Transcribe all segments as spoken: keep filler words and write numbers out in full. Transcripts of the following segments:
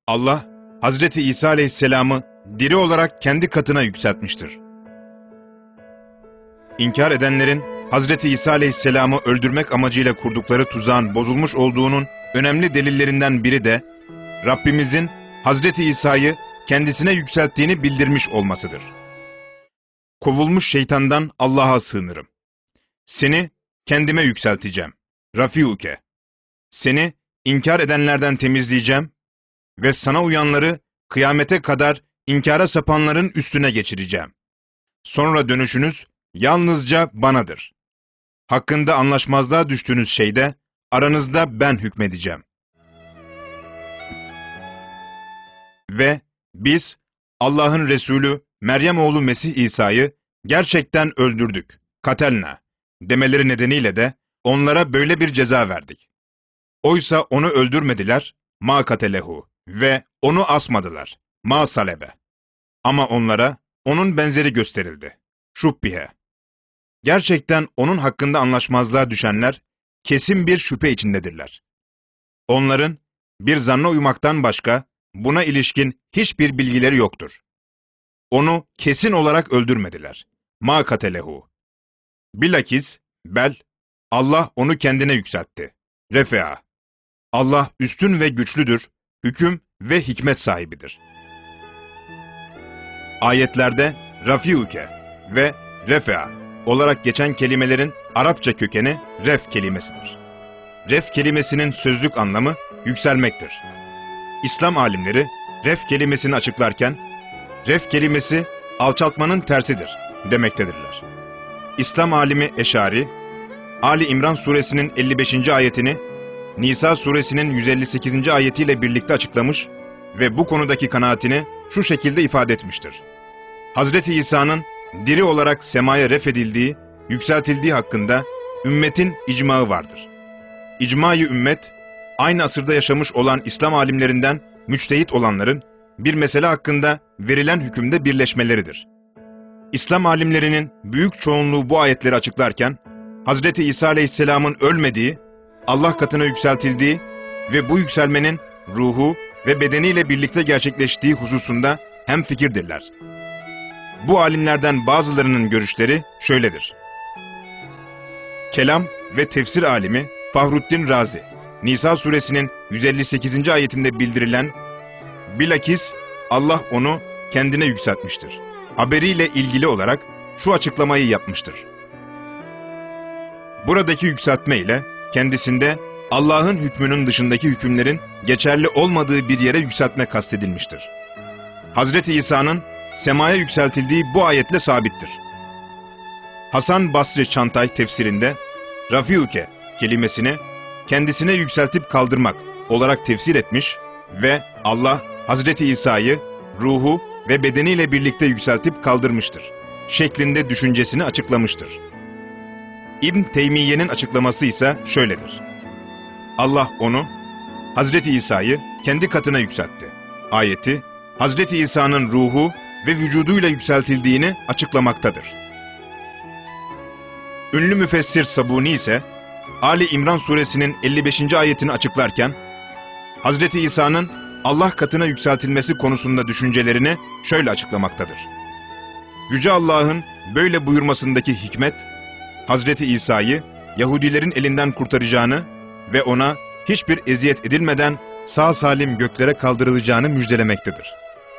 Allah, Hazreti İsa Aleyhisselam'ı diri olarak kendi katına yükseltmiştir. İnkar edenlerin Hazreti İsa Aleyhisselam'ı öldürmek amacıyla kurdukları tuzağın bozulmuş olduğunun önemli delillerinden biri de Rabbimizin Hazreti İsa'yı kendisine yükselttiğini bildirmiş olmasıdır. Kovulmuş şeytandan Allah'a sığınırım. Seni kendime yükselteceğim. Rafiuke. Seni inkar edenlerden temizleyeceğim ve sana uyanları kıyamete kadar inkara sapanların üstüne geçireceğim. Sonra dönüşünüz yalnızca banadır. Hakkında anlaşmazlığa düştüğünüz şeyde aranızda ben hükmedeceğim. Ve biz Allah'ın Resulü Meryem oğlu Mesih İsa'yı gerçekten öldürdük. Katelna demeleri nedeniyle de onlara böyle bir ceza verdik. Oysa onu öldürmediler, ma katelehu, ve onu asmadılar, ma salebe. Ama onlara onun benzeri gösterildi, şubbihe. Gerçekten onun hakkında anlaşmazlığa düşenler kesin bir şüphe içindedirler. Onların bir zanna uymaktan başka buna ilişkin hiçbir bilgileri yoktur. Onu kesin olarak öldürmediler, ma katelehu. Bilakis, bel, Allah onu kendine yükseltti, refea. Allah üstün ve güçlüdür, hüküm ve hikmet sahibidir. Ayetlerde rafiuke ve refea olarak geçen kelimelerin Arapça kökeni ref kelimesidir. Ref kelimesinin sözlük anlamı yükselmektir. İslam alimleri ref kelimesini açıklarken, ref kelimesi alçaltmanın tersidir demektedirler. İslam alimi Eşari, Ali İmran suresinin elli beşinci ayetini Nisa suresinin yüz elli sekizinci ayetiyle birlikte açıklamış ve bu konudaki kanaatini şu şekilde ifade etmiştir. Hazreti İsa'nın diri olarak semaya refedildiği, yükseltildiği hakkında ümmetin icmağı vardır. İcma-i ümmet, aynı asırda yaşamış olan İslam alimlerinden müçtehit olanların bir mesele hakkında verilen hükümde birleşmeleridir. İslam alimlerinin büyük çoğunluğu bu ayetleri açıklarken, Hazreti İsa Aleyhisselam'ın ölmediği, Allah katına yükseltildiği ve bu yükselmenin ruhu ve bedeniyle birlikte gerçekleştiği hususunda hemfikirdirler. Bu alimlerden bazılarının görüşleri şöyledir. Kelam ve tefsir alimi Fahruddin Razi, Nisa suresinin yüz elli sekizinci ayetinde bildirilen, bilakis Allah onu kendine yükseltmiştir haberiyle ilgili olarak şu açıklamayı yapmıştır. Buradaki yükseltme ile kendisinde Allah'ın hükmünün dışındaki hükümlerin geçerli olmadığı bir yere yükseltme kastedilmiştir. Hazreti İsa'nın semaya yükseltildiği bu ayetle sabittir. Hasan Basri Çantay tefsirinde rafiuke kelimesini kendisine yükseltip kaldırmak olarak tefsir etmiş ve Allah Hazreti İsa'yı ruhu ve bedeniyle birlikte yükseltip kaldırmıştır şeklinde düşüncesini açıklamıştır. İbn Teymiye'nin açıklaması ise şöyledir. Allah onu, Hazreti İsa'yı kendi katına yükseltti. Ayeti, Hazreti İsa'nın ruhu ve vücuduyla yükseltildiğini açıklamaktadır. Ünlü müfessir Sabuni ise, Ali İmran suresinin elli beşinci ayetini açıklarken, Hazreti İsa'nın Allah katına yükseltilmesi konusunda düşüncelerini şöyle açıklamaktadır. Yüce Allah'ın böyle buyurmasındaki hikmet, Hazreti İsa'yı Yahudilerin elinden kurtaracağını ve ona hiçbir eziyet edilmeden sağ salim göklere kaldırılacağını müjdelemektedir.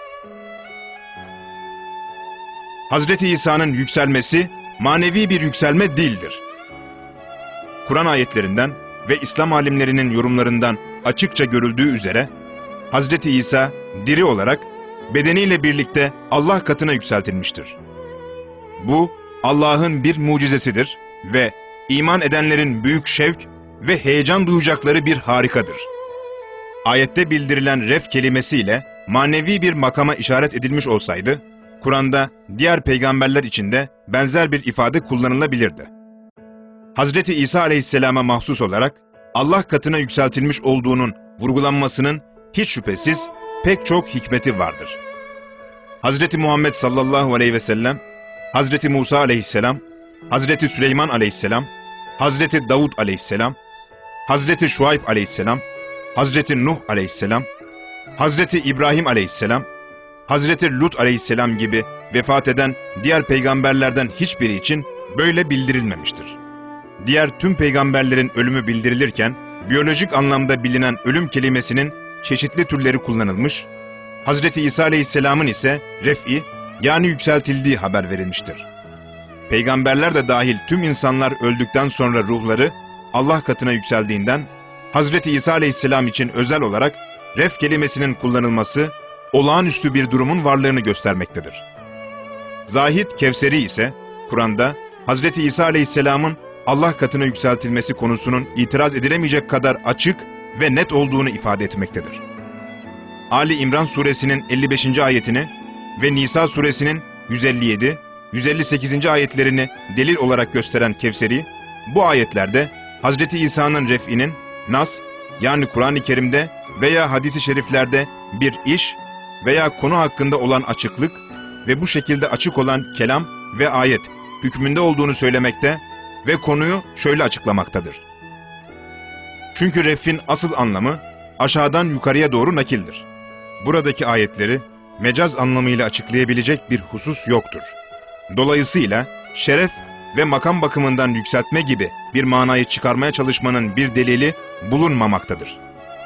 Hazreti İsa'nın yükselmesi manevi bir yükselme değildir. Kur'an ayetlerinden ve İslam alimlerinin yorumlarından açıkça görüldüğü üzere Hazreti İsa diri olarak bedeniyle birlikte Allah katına yükseltilmiştir. Bu Allah'ın bir mucizesidir ve iman edenlerin büyük şevk ve heyecan duyacakları bir harikadır. Ayette bildirilen ref kelimesiyle manevi bir makama işaret edilmiş olsaydı, Kur'an'da diğer peygamberler için de benzer bir ifade kullanılabilirdi. Hazreti İsa Aleyhisselam'a mahsus olarak Allah katına yükseltilmiş olduğunun vurgulanmasının hiç şüphesiz pek çok hikmeti vardır. Hazreti Muhammed sallallahu aleyhi ve sellem, Hazreti Musa aleyhisselam, Hazreti Süleyman aleyhisselam, Hazreti Davud aleyhisselam, Hazreti Şuayb aleyhisselam, Hazreti Nuh aleyhisselam, Hazreti İbrahim aleyhisselam, Hazreti Lut aleyhisselam gibi vefat eden diğer peygamberlerden hiçbiri için böyle bildirilmemiştir. Diğer tüm peygamberlerin ölümü bildirilirken, biyolojik anlamda bilinen ölüm kelimesinin çeşitli türleri kullanılmış, Hazreti İsa aleyhisselamın ise ref'i, yani yükseltildiği haber verilmiştir. Peygamberler de dahil tüm insanlar öldükten sonra ruhları Allah katına yükseldiğinden, Hazreti İsa aleyhisselam için özel olarak ref kelimesinin kullanılması, olağanüstü bir durumun varlığını göstermektedir. Zahid Kevseri ise, Kur'an'da Hazreti İsa aleyhisselamın Allah katına yükseltilmesi konusunun itiraz edilemeyecek kadar açık ve net olduğunu ifade etmektedir. Ali İmran suresinin elli beşinci ayetini ve Nisa suresinin yüz elli yedi, yüz elli sekizinci ayetlerini delil olarak gösteren Kevseri, bu ayetlerde Hazreti İsa'nın ref'inin nas, yani Kur'an-ı Kerim'de veya hadis-i şeriflerde bir iş veya konu hakkında olan açıklık ve bu şekilde açık olan kelam ve ayet hükmünde olduğunu söylemekte ve konuyu şöyle açıklamaktadır. Çünkü ref'in asıl anlamı aşağıdan yukarıya doğru nakildir. Buradaki ayetleri mecaz anlamıyla açıklayabilecek bir husus yoktur. Dolayısıyla şeref ve makam bakımından yükseltme gibi bir manayı çıkarmaya çalışmanın bir delili bulunmamaktadır.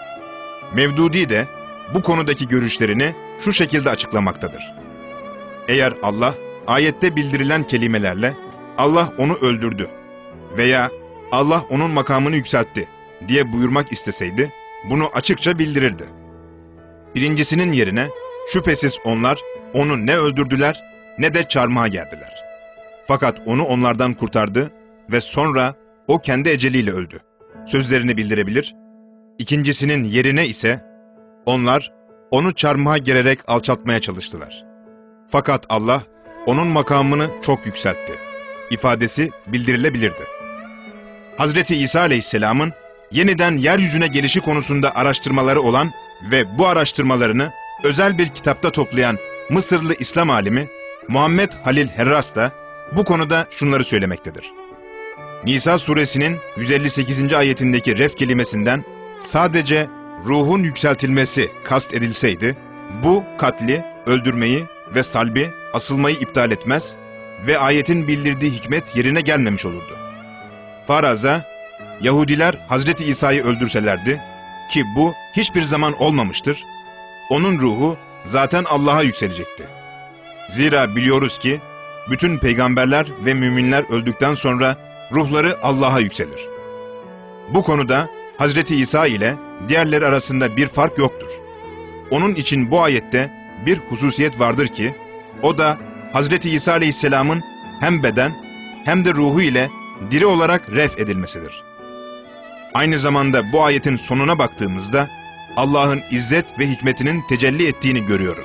Mevdudi de bu konudaki görüşlerini şu şekilde açıklamaktadır. Eğer Allah ayette bildirilen kelimelerle Allah onu öldürdü veya Allah onun makamını yükseltti diye buyurmak isteseydi, bunu açıkça bildirirdi. Birincisinin yerine şüphesiz onlar onu ne öldürdüler ne de çarmıha gerdiler. Fakat onu onlardan kurtardı ve sonra o kendi eceliyle öldü sözlerini bildirebilir. İkincisinin yerine ise onlar onu çarmıha gererek alçaltmaya çalıştılar. Fakat Allah onun makamını çok yükseltti ifadesi bildirilebilirdi. Hazreti İsa aleyhisselamın yeniden yeryüzüne gelişi konusunda araştırmaları olan ve bu araştırmalarını özel bir kitapta toplayan Mısırlı İslam alimi Muhammed Halil Herras da bu konuda şunları söylemektedir. Nisa suresinin yüz elli sekizinci ayetindeki ref kelimesinden sadece ruhun yükseltilmesi kast edilseydi, bu katli, öldürmeyi ve salbi, asılmayı iptal etmez ve ayetin bildirdiği hikmet yerine gelmemiş olurdu. Faraza, Yahudiler Hazreti İsa'yı öldürselerdi, ki bu hiçbir zaman olmamıştır, onun ruhu zaten Allah'a yükselecekti. Zira biliyoruz ki, bütün peygamberler ve müminler öldükten sonra ruhları Allah'a yükselir. Bu konuda Hazreti İsa ile diğerleri arasında bir fark yoktur. Onun için bu ayette bir hususiyet vardır ki, o da Hazreti İsa aleyhisselamın hem beden hem de ruhu ile diri olarak ref edilmesidir. Aynı zamanda bu ayetin sonuna baktığımızda Allah'ın izzet ve hikmetinin tecelli ettiğini görüyoruz.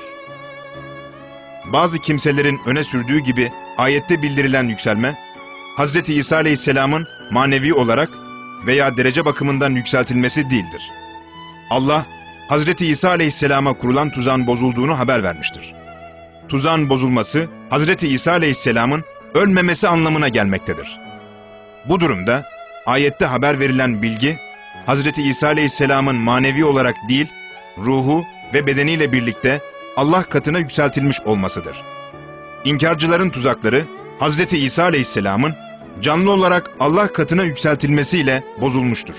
Bazı kimselerin öne sürdüğü gibi ayette bildirilen yükselme, Hazreti İsa aleyhisselamın manevi olarak veya derece bakımından yükseltilmesi değildir. Allah, Hazreti İsa aleyhisselama kurulan tuzağın bozulduğunu haber vermiştir. Tuzağın bozulması, Hazreti İsa aleyhisselamın ölmemesi anlamına gelmektedir. Bu durumda, ayette haber verilen bilgi, Hazreti İsa aleyhisselamın manevi olarak değil, ruhu ve bedeniyle birlikte Allah katına yükseltilmiş olmasıdır. İnkarcıların tuzakları, Hazreti İsa aleyhisselamın canlı olarak Allah katına yükseltilmesiyle bozulmuştur.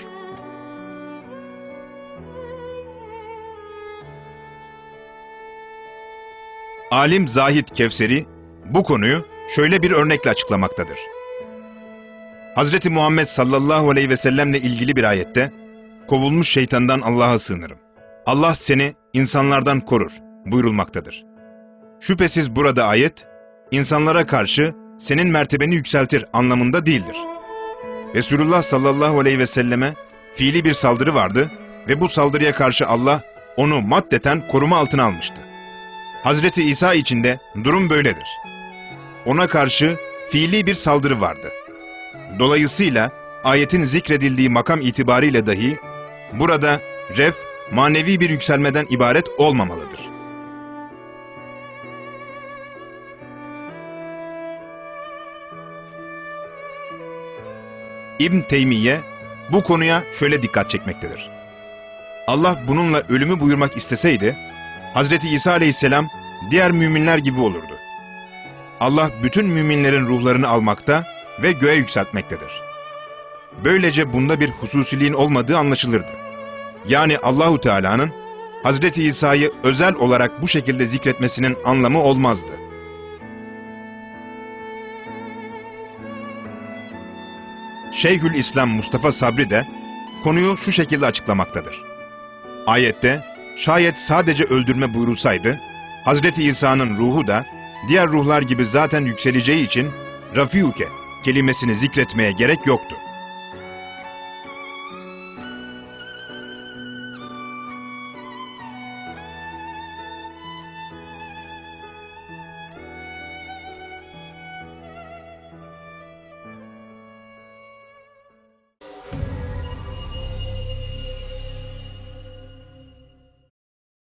Alim Zahid Kevseri bu konuyu şöyle bir örnekle açıklamaktadır. Hazreti Muhammed sallallahu aleyhi ve sellemle ilgili bir ayette, kovulmuş şeytandan Allah'a sığınırım. Allah seni insanlardan korur buyurulmaktadır. Şüphesiz burada ayet, insanlara karşı senin mertebeni yükseltir anlamında değildir. Resulullah sallallahu aleyhi ve selleme fiili bir saldırı vardı ve bu saldırıya karşı Allah onu maddeten koruma altına almıştı. Hazreti İsa için de durum böyledir. Ona karşı fiili bir saldırı vardı. Dolayısıyla ayetin zikredildiği makam itibariyle dahi burada ref manevi bir yükselmeden ibaret olmamalıdır. İbn Teymiye bu konuya şöyle dikkat çekmektedir. Allah bununla ölümü buyurmak isteseydi, Hazreti İsa aleyhisselam diğer müminler gibi olurdu. Allah bütün müminlerin ruhlarını almakta ve göğe yükseltmektedir. Böylece bunda bir hususiliğin olmadığı anlaşılırdı. Yani Allahu Teala'nın Hazreti İsa'yı özel olarak bu şekilde zikretmesinin anlamı olmazdı. Şeyhülislam Mustafa Sabri de konuyu şu şekilde açıklamaktadır. Ayette şayet sadece öldürme buyurulsaydı, Hazreti İsa'nın ruhu da diğer ruhlar gibi zaten yükseleceği için Rafiuke kelimesini zikretmeye gerek yoktu.